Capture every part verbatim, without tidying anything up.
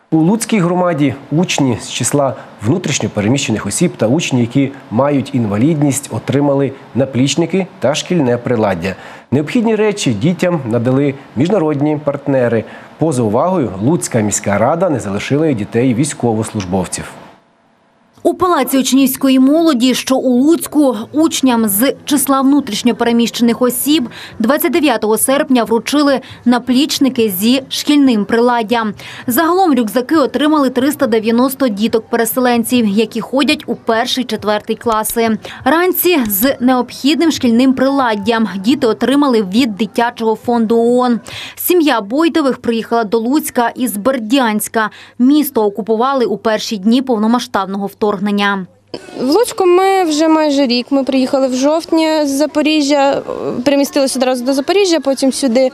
У Луцькій громаді учні з числа внутрішньо переміщених осіб та учні, які мають інвалідність, отримали наплічники та шкільне приладдя. Необхідні речі дітям надали міжнародні партнери. Поза увагою Луцька міська рада не залишила і дітей військовослужбовців. У Палаці учнівської молоді, що у Луцьку, учням з числа внутрішньо переміщених осіб двадцять дев'ятого серпня вручили наплічники зі шкільним приладдям. Загалом рюкзаки отримали триста дев'яносто діток-переселенців, які ходять у перший-четвертий класи. Ранці з необхідним шкільним приладдям діти отримали від дитячого фонду ООН. Сім'я Бойтових приїхала до Луцька із Бердянська. Місто окупували у перші дні повномасштабного вторгнення. В Луцьку ми вже майже рік. Ми приїхали в жовтні з Запоріжжя, перемістилися одразу до Запоріжжя, потім сюди.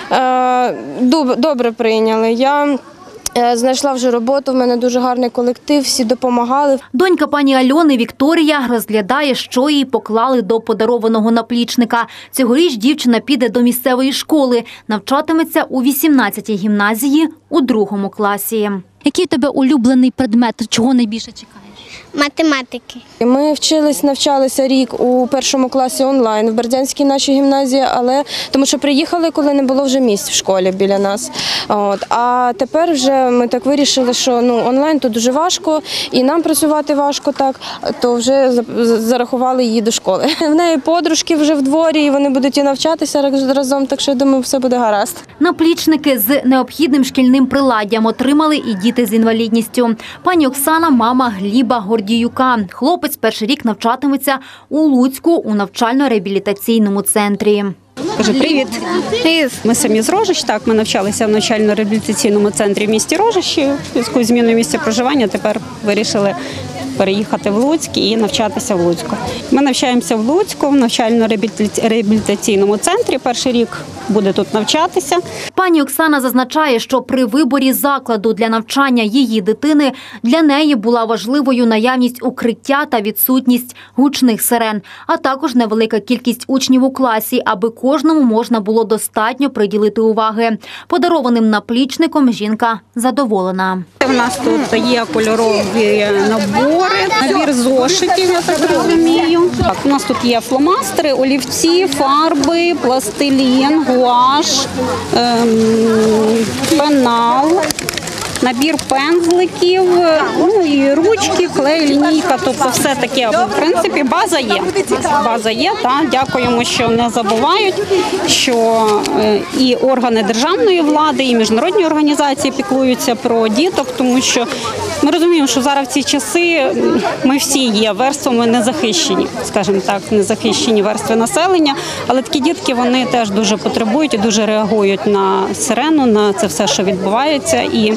Добре прийняли. Я знайшла вже роботу, в мене дуже гарний колектив, всі допомагали. Донька пані Альони Вікторія розглядає, що їй поклали до подарованого наплічника. Цьогоріч дівчина піде до місцевої школи, навчатиметься у вісімнадцятій гімназії у другому класі. Який у тебе улюблений предмет, чого найбільше чекаєш? Математики. Ми вчились, навчалися рік у першому класі онлайн в Бердянській нашій гімназії, але тому що приїхали, коли не було вже місць в школі біля нас. От. А тепер вже ми так вирішили, що ну, онлайн то дуже важко, і нам працювати важко так, то вже зарахували її до школи. В неї подружки вже в дворі, і вони будуть і навчатися разом, так що я думаю, все буде гаразд. Наплічники з необхідним шкільним приладдям отримали і діти з інвалідністю. Пані Оксана – мама Гліба Гордіюка. Хлопець перший рік навчатиметься у Луцьку у навчально-реабілітаційному центрі. Кажу, привіт. Ми самі з Рожищ, так, ми навчалися в навчально-реабілітаційному центрі в місті Рожищі. В зв'язку з зміною місця проживання тепер вирішили переїхати в Луцьк і навчатися в Луцьку. Ми навчаємося в Луцьку, в навчально-реабілітаційному центрі. Перший рік буде тут навчатися. Пані Оксана зазначає, що при виборі закладу для навчання її дитини для неї була важливою наявність укриття та відсутність гучних сирен, а також невелика кількість учнів у класі, аби кожному можна було достатньо приділити уваги. Подарованим наплічником жінка задоволена. У нас тут є кольорові набори, набір зошитів, я так розумію. Так, у нас тут є фломастери, олівці, фарби, пластилін, гуаш, ем, пенал, набір пензликів, ну і ручки, клей, лінійка, тобто все таке. В принципі, база є. База є, так. Дякуємо, що не забувають, що і органи державної влади, і міжнародні організації піклуються про діток, тому що ми розуміємо, що зараз в ці часи ми всі є верствами незахищені, скажімо так, незахищені верстви населення, але такі дітки, вони теж дуже потребують і дуже реагують на сирену, на це все, що відбувається. І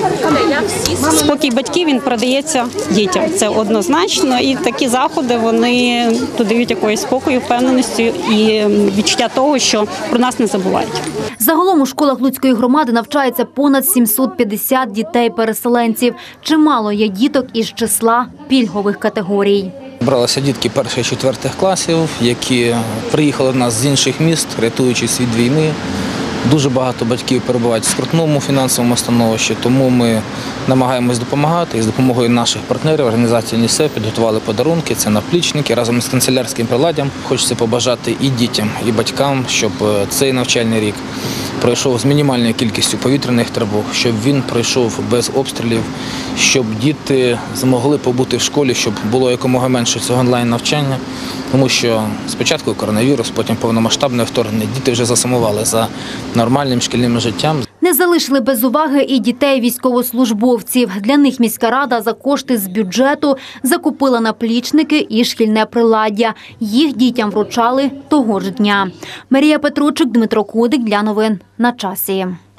спокій батьків, він передається дітям. Це однозначно. І такі заходи, вони додають якоїсь спокою, впевненості і відчуття того, що про нас не забувають. Загалом у школах Луцької громади навчається понад сімсот п'ятдесят дітей-переселенців. Чимало є діток із числа пільгових категорій. Бралися дітки перших-четвертих класів, які приїхали до нас з інших міст, рятуючись від війни. Дуже багато батьків перебувають в скрутному фінансовому становищі, тому ми намагаємось допомагати. І з допомогою наших партнерів, організації ЮНІСЕФ, підготували подарунки, це наплічники. Разом з канцелярським приладдям хочеться побажати і дітям, і батькам, щоб цей навчальний рік пройшов з мінімальною кількістю повітряних тривог, щоб він пройшов без обстрілів, щоб діти змогли побути в школі, щоб було якомога менше цього онлайн-навчання. Тому що спочатку коронавірус, потім повномасштабне вторгнення, діти вже засумували за нормальним шкільним життям. Не залишили без уваги і дітей військовослужбовців. Для них міська рада за кошти з бюджету закупила наплічники і шкільне приладдя. Їх дітям вручали того ж дня. Марія Петручик, Дмитро Кудик для новин на часі.